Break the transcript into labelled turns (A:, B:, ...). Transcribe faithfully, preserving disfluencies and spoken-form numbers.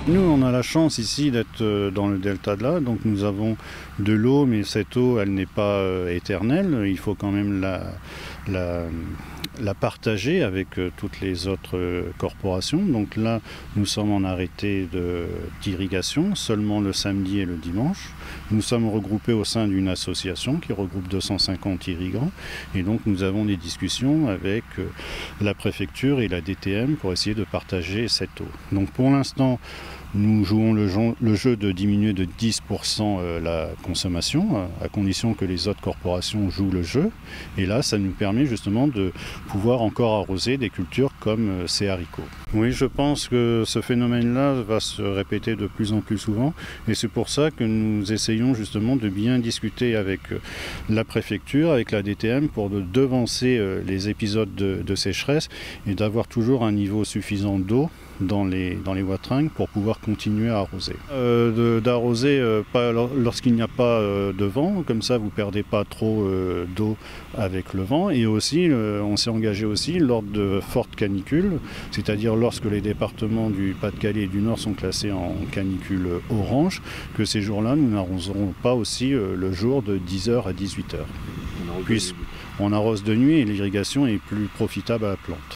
A: Nous, on a la chance ici d'être dans le delta de l'A, donc nous avons de l'eau, mais cette eau, elle n'est pas euh, éternelle. Il faut quand même la, la, la partager avec euh, toutes les autres euh, corporations. Donc là, nous sommes en arrêté d'irrigation, seulement le samedi et le dimanche. Nous sommes regroupés au sein d'une association qui regroupe deux cent cinquante irrigants. Et donc, nous avons des discussions avec euh, la préfecture et la D T M pour essayer de partager cette eau. Donc pour l'instant, nous jouons le jeu, le jeu de diminuer de dix pour cent la consommation, à condition que les autres corporations jouent le jeu. Et là, ça nous permet justement de pouvoir encore arroser des cultures comme ces haricots. Oui, je pense que ce phénomène-là va se répéter de plus en plus souvent. Et c'est pour ça que nous essayons justement de bien discuter avec la préfecture, avec la D T M, pour de devancer les épisodes de, de sécheresse et d'avoir toujours un niveau suffisant d'eau dans les, dans les wateringues pour pouvoir continuer à arroser. Euh, D'arroser euh, pas lorsqu'il n'y a pas euh, de vent, comme ça vous ne perdez pas trop euh, d'eau avec le vent. Et aussi, euh, on s'est engagé aussi lors de fortes canicules, c'est-à-dire lorsque les départements du Pas-de-Calais et du Nord sont classés en canicule orange, que ces jours-là, nous n'arroserons pas aussi euh, le jour de dix heures à dix-huit heures. Puisqu'on arrose de nuit et l'irrigation est plus profitable à la plante.